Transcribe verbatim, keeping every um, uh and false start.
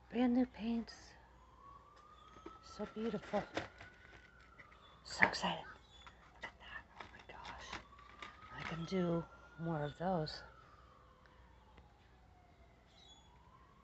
Brand new paints. So beautiful. So excited. Look at that. Oh my gosh. I can do more of those.